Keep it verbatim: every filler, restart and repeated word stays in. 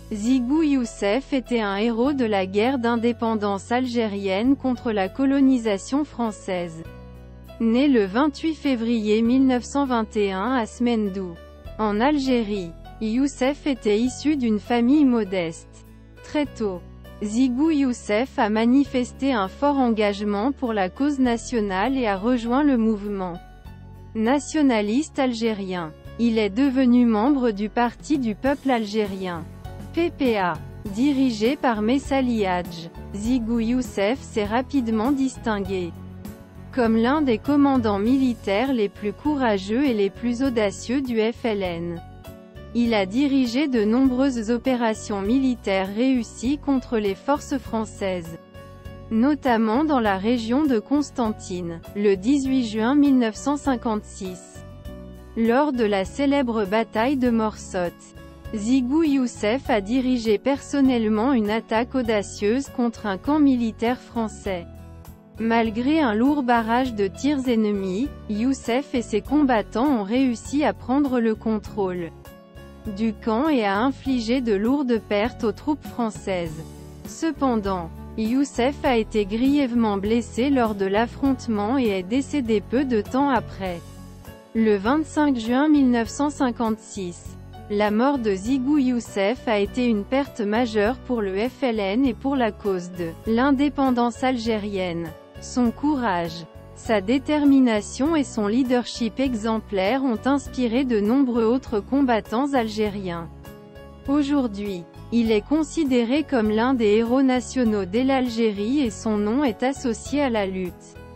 Zigou Youssef était un héros de la guerre d'indépendance algérienne contre la colonisation française. Né le vingt-huit février mille neuf cent vingt et un à Smendou, en Algérie, Youssef était issu d'une famille modeste. Très tôt, Zigou Youssef a manifesté un fort engagement pour la cause nationale et a rejoint le mouvement nationaliste algérien. Il est devenu membre du Parti du peuple algérien, P P A, dirigé par Messali Hadj. Zigou Youssef s'est rapidement distingué comme l'un des commandants militaires les plus courageux et les plus audacieux du F L N. Il a dirigé de nombreuses opérations militaires réussies contre les forces françaises, notamment dans la région de Constantine, le dix-huit juin mille neuf cent cinquante-six. Lors de la célèbre bataille de Morsot, Zigou Youssef a dirigé personnellement une attaque audacieuse contre un camp militaire français. Malgré un lourd barrage de tirs ennemis, Youssef et ses combattants ont réussi à prendre le contrôle du camp et à infliger de lourdes pertes aux troupes françaises. Cependant, Youssef a été grièvement blessé lors de l'affrontement et est décédé peu de temps après. Le vingt-cinq juin mille neuf cent cinquante-six. La mort de Zigou Youssef a été une perte majeure pour le F L N et pour la cause de l'indépendance algérienne. Son courage, sa détermination et son leadership exemplaire ont inspiré de nombreux autres combattants algériens. Aujourd'hui, il est considéré comme l'un des héros nationaux de l'Algérie et son nom est associé à la lutte